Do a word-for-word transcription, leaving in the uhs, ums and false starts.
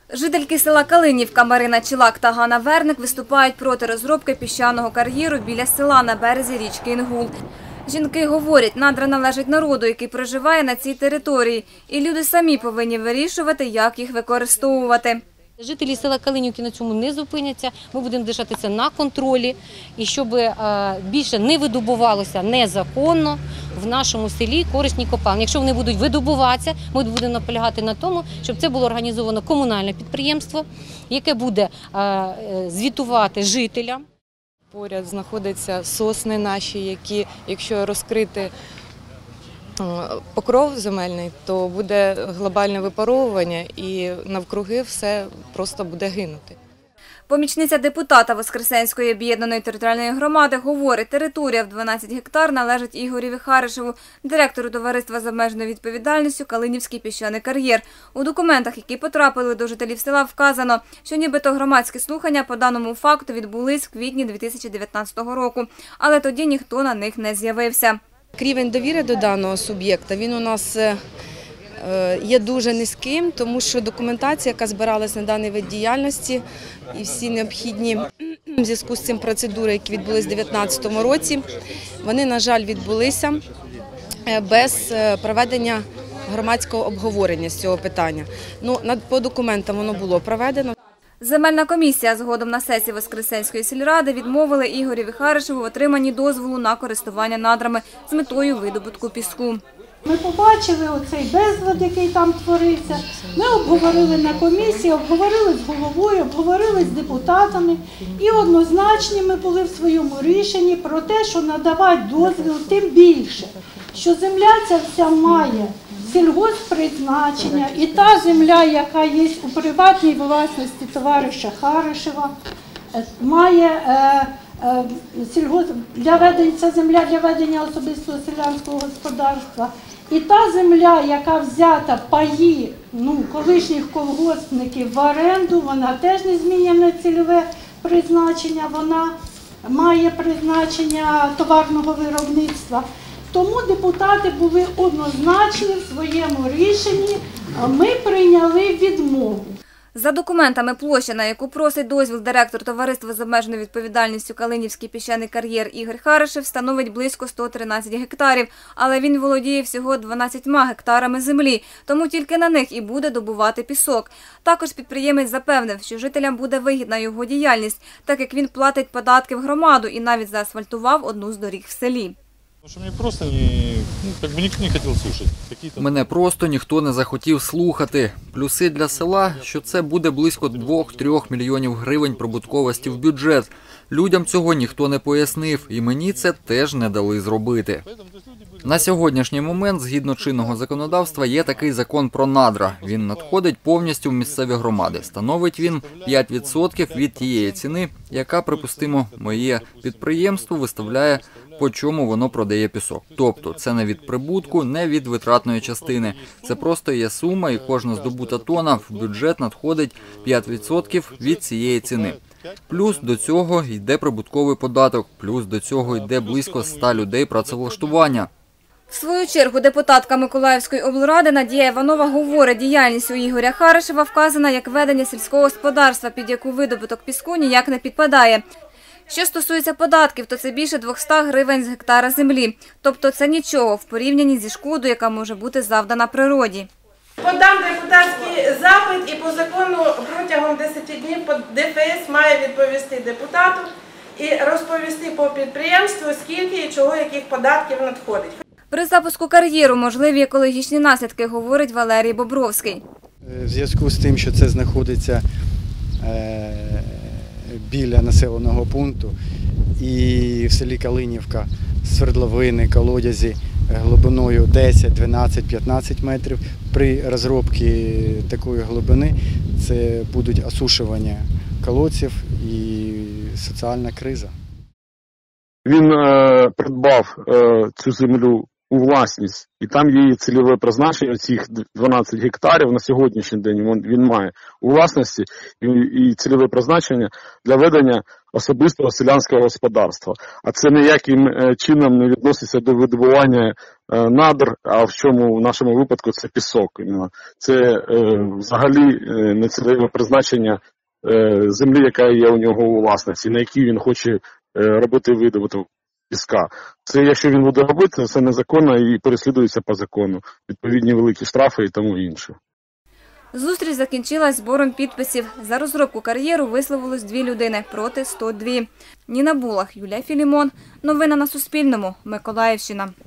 Жительки села Калинівка Марина Чилак та Ганна Верник виступають проти розробки піщаного кар'єру біля села на березі річки Інгул. Жінки говорять, надра належать народу, який проживає на цій території, і люди самі повинні вирішувати, як їх використовувати. Жителі села Калинівки на цьому не зупиняться, ми будемо держатися на контролі, і щоб більше не видобувалося незаконно в нашому селі корисні копалини. Якщо вони будуть видобуватися, ми будемо наполягати на тому, щоб це було організовано комунальне підприємство, яке буде звітувати жителям. Поряд знаходяться сосни наші, які, якщо розкрити покров земельний, то буде глобальне випаровування і навкруги все просто буде гинути. Помічниця депутата Воскресенської об'єднаної територіальної громади говорить, територія в дванадцять гектар належить Ігорю Вихаришеву, директору товариства з обмеженою відповідальністю «Калинівський піщаний кар'єр». У документах, які потрапили до жителів села, вказано, що нібито громадські слухання по даному факту відбулись в квітні дві тисячі дев'ятнадцятого року, але тоді ніхто на них не з'явився. Рівень довіри до даного суб'єкта, він у нас є дуже низьким, тому що документація, яка збиралась на даний вид діяльності, і всі необхідні в зв'язку з цим процедури, які відбулись у дві тисячі дев'ятнадцятому році, вони, на жаль, відбулися без проведення громадського обговорення з цього питання. Ну, по документам воно було проведено. Земельна комісія згодом на сесії Воскресенської сільради відмовили Ігорю Вихаришеву в отриманні дозволу на користування надрами з метою видобутку піску. Ми побачили оцей безлад, який там творився. Ми обговорили на комісії, обговорили з головою, обговорили з депутатами. І однозначні ми були в своєму рішенні про те, що надавати дозвіл тим більше, що земля ця вся має сільгосппризначення, і та земля, яка є у приватній власності товариша Харишева, має е, е, сільгосп... для ведення, ця земля для ведення особистого селянського господарства. І та земля, яка взята паї ну, колишніх колгоспників в оренду, вона теж не змінює цільове призначення, вона має призначення товарного виробництва. Тому депутати були однозначні в своєму рішенні, а ми прийняли відмову. За документами площа, на яку просить дозвіл директор товариства з обмеженою відповідальністю «Калинівський піщаний кар'єр» Ігор Харишев, становить близько ста тринадцяти гектарів, але він володіє всього дванадцятьма гектарами землі, тому тільки на них і буде добувати пісок. Також підприємець запевнив, що жителям буде вигідна його діяльність, так як він платить податки в громаду і навіть заасфальтував одну з доріг в селі. Мене просто не, ну, как бы ніхто не хотів слухати. Мене просто ніхто не захотів слухати. Плюси для села, що це буде близько двох-трьох мільйонів гривень прибутковості в бюджет. Людям цього ніхто не пояснив, і мені це теж не дали зробити. На сьогоднішній момент, згідно чинного законодавства, є такий закон про надра. Він надходить повністю в місцеві громади. Становить він п'ять відсотків від тієї ціни, яка, припустимо, моє підприємство виставляє, по чому воно продає пісок. Тобто це не від прибутку, не від витратної частини. Це просто є сума, і кожна здобута тонна в бюджет надходить п'ять відсотків від цієї ціни. Плюс до цього йде прибутковий податок, плюс до цього йде близько ста людей працевлаштування. В свою чергу депутатка Миколаївської облради Надія Іванова говорить, діяльність у Ігоря Харишева вказана як ведення сільського господарства, під яку видобуток піску ніяк не підпадає. Що стосується податків, то це більше двохсот гривень з гектара землі. Тобто це нічого в порівнянні зі шкодою, яка може бути завдана природі. Подам депутатський запит і по закону протягом десяти днів ДФС має відповісти депутату і розповісти по підприємству, скільки і чого, яких податків надходить. При запуску кар'єру можливі екологічні наслідки, говорить Валерій Бобровський. В зв'язку з тим, що це знаходиться біля населеного пункту і в селі Калинівка свердловини, колодязі глибиною десять, дванадцять, п'ятнадцять метрів. При розробці такої глибини це будуть осушування колодців і соціальна криза. Він е, придбав е, цю землю у власність, і там є цільове призначення, цих дванадцять гектарів на сьогоднішній день він, він має у власності і, і цільове призначення для ведення особистого селянського господарства. А це ніяким чином не відноситься до видобування надр, а в чому в нашому випадку це пісок. Це взагалі нецільове призначення землі, яка є у нього у власності, на якій він хоче робити видобуток піска. Це, якщо він буде робити, це незаконно і переслідується по закону. Відповідні великі штрафи і тому інше. Зустріч закінчилась збором підписів. За розробку кар'єру висловилось дві людини проти ста двох. Ніна Булах, Юлія Філімон. Новини на Суспільному. Миколаївщина.